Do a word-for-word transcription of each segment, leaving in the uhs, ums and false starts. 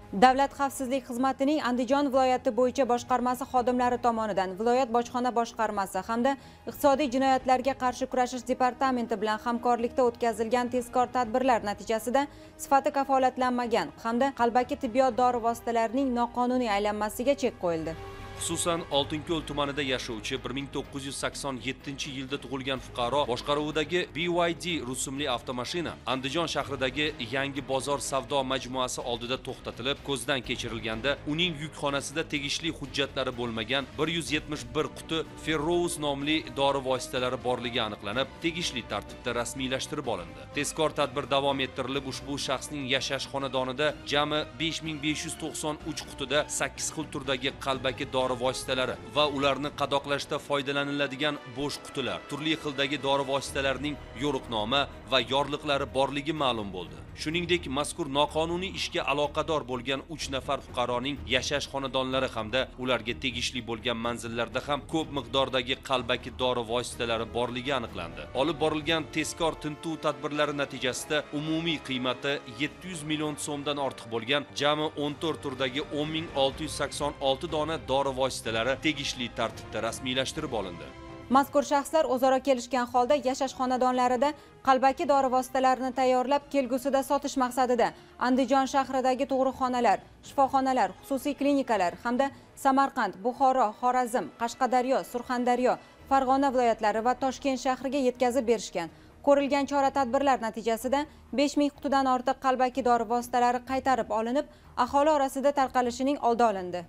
Davlat xavfsizlik xizmatining Andijon viloyati bo'yicha boshqarmasi xodimlari tomonidan viloyat bojxona boshqarmasi hamda iqtisodiy jinoyatlarga qarshi kurashish departamenti bilan hamkorlikda o'tkazilgan tezkor tadbirlar natijasida sifati kafolatlanmagan hamda qalbaki tibbiyot dori vositalarining noqonuniy aylanmasiga chek qo'yildi. Xususan, Oltinko'l tumanida yashovchi bir ming to'qqiz yuz sakson yettinchi yilda tug'ilgan fuqaro boshqaruvidagi B Y D rusumli avtomashina Andijon shahridagi Yangi bozor savdo majmuasi oldida to'xtatilib, ko'zdan kechirilganda uning yukxonasida tegishli hujjatlari bo'lmagan bir yuz yetmish bir quti Ferrouz nomli dori vositalari borligi aniqlanib, tegishli tartibda rasmiylashtirib olindi. Tezkor tadbir davom ettirilib, ushbu shaxsning yashash xonadonida jami besh ming besh yuz to'qson uch qutida sakkiz xil turdagi qalbaki dori vositalari va ularni qadoqlashda foydalaniladigan bo'sh qutilar, turli xildagi dori vositalarining yo'riqnoma va yorliqlari borligi ma'lum bo'ldi. Shuningdek, mazkur noqonuniy ishga aloqador bo'lgan uch nafar fuqaroning yashash xonadonlari hamda ularga tegishli bo'lgan manzillarda ham ko'p miqdordagi qalbaki dori vositalari borligi aniqlandi. Olib borilgan tezkor tintuv tadbirlari natijasida umumiy qiymati yetti yuz million so'mdan ortiq bo'lgan jami o'n to'rt turdagi o'n ming olti yuz sakson olti dona dori vositalari tegishli tartibda rasmiylashtirib olindi. Mazkur shaxslar o'zaro kelishgan holda yashash xonadonlarida qalbaki dori vositalarini tayyorlab, kelgusida sotish maqsadida Andijon shahridagi tug'ruqxonalar, shifoxonalar, xususiy klinikalar hamda Samarqand, Buxoro, Xorazm, Qashqadaryo, Surxondaryo, Farg'ona viloyatlari va Toshkent shahriga yetkazib berishgan. Ko'rilgan chora-tadbirlar natijasida besh ming qutidan ortiq qalbaki dori vositalari qaytarib olinib, aholi orasida tarqalishining oldi olindi.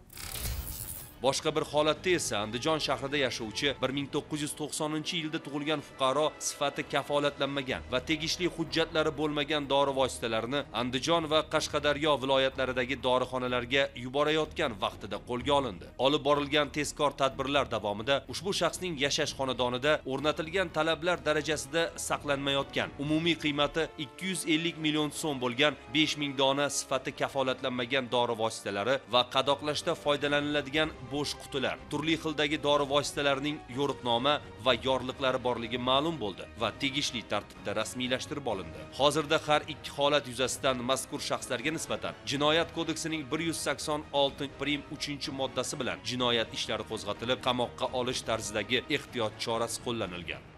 Boshqa bir holatda esa Andijon shahrida yashovchi bir ming to'qqiz yuz to'qsoninchi yilda tug'ilgan fuqaro sifati kafolatlanmagan va tegishli hujjatlari bo'lmagan dori vositalarini Andijon va Qashqadaryo viloyatlaridagi dorixonalarga yuborayotgan vaqtida qo'lga olindi. Olib borilgan tezkor tadbirlar davomida ushbu shaxsning yashash xonadonida o'rnatilgan talablar darajasida saqlanmayotgan, umumiy qiymati ikki yuz ellik million so'm bo'lgan besh ming dona sifati kafolatlanmagan dori vositalari va qadoqlashda foydalaniladigan bo'sh qutilar, turli xildagi dori vositalarining yo'riqnoma va yorliqlari borligi ma'lum bo'ldi va tegishli tartibda rasmiylashtirib olindi. Hozirda har ikki holat yuzasidan mazkur shaxslarga nisbatan Jinoyat kodeksining bir yuz sakson olti prim uchinchi moddasi bilan jinoyat ishlari qo'zg'atilib, qamoqqa olish tarzidagi ehtiyot chorasi qo'llanilgan.